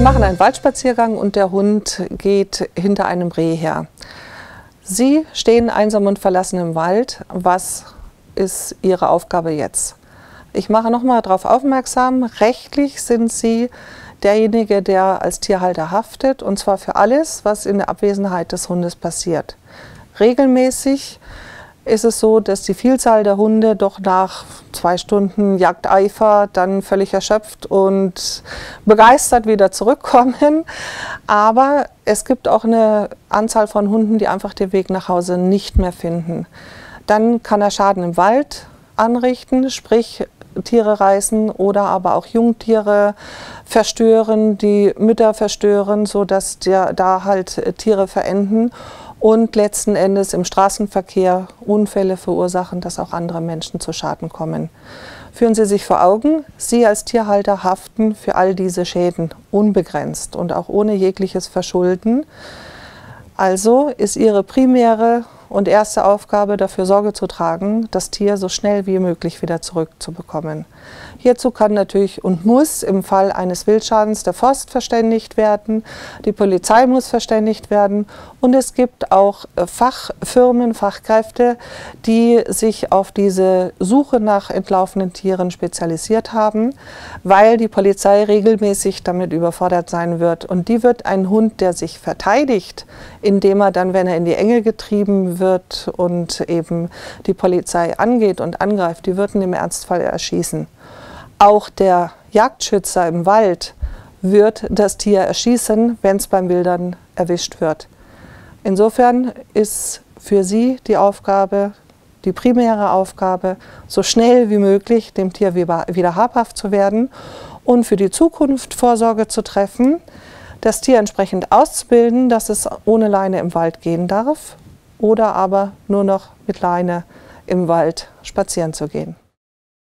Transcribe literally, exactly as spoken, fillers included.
machen einen Waldspaziergang und der Hund geht hinter einem Reh her. Sie stehen einsam und verlassen im Wald. Was ist Ihre Aufgabe jetzt? Ich mache nochmal darauf aufmerksam, rechtlich sind Sie derjenige, der als Tierhalter haftet, und zwar für alles, was in der Abwesenheit des Hundes passiert. Regelmäßig ist es so, dass die Vielzahl der Hunde doch nach zwei Stunden Jagdeifer dann völlig erschöpft und begeistert wieder zurückkommen. Aber es gibt auch eine Anzahl von Hunden, die einfach den Weg nach Hause nicht mehr finden. Dann kann er Schaden im Wald anrichten, sprich Tiere reißen oder aber auch Jungtiere verstören, die Mütter verstören, sodass der, da halt Tiere verenden. Und letzten Endes im Straßenverkehr Unfälle verursachen, dass auch andere Menschen zu Schaden kommen. Führen Sie sich vor Augen, Sie als Tierhalter haften für all diese Schäden unbegrenzt und auch ohne jegliches Verschulden. Also ist Ihre primäre und erste Aufgabe, dafür Sorge zu tragen, das Tier so schnell wie möglich wieder zurückzubekommen. Hierzu kann natürlich und muss im Fall eines Wildschadens der Forst verständigt werden, die Polizei muss verständigt werden und es gibt auch Fachfirmen, Fachkräfte, die sich auf diese Suche nach entlaufenen Tieren spezialisiert haben, weil die Polizei regelmäßig damit überfordert sein wird. Und die wird einen Hund, der sich verteidigt, indem er dann, wenn er in die Enge getrieben wird und eben die Polizei angeht und angreift, die würden im Ernstfall erschießen. Auch der Jagdschützer im Wald wird das Tier erschießen, wenn es beim Wildern erwischt wird. Insofern ist für Sie die Aufgabe, die primäre Aufgabe, so schnell wie möglich dem Tier wieder habhaft zu werden und für die Zukunft Vorsorge zu treffen, das Tier entsprechend auszubilden, dass es ohne Leine im Wald gehen darf oder aber nur noch mit Leine im Wald spazieren zu gehen.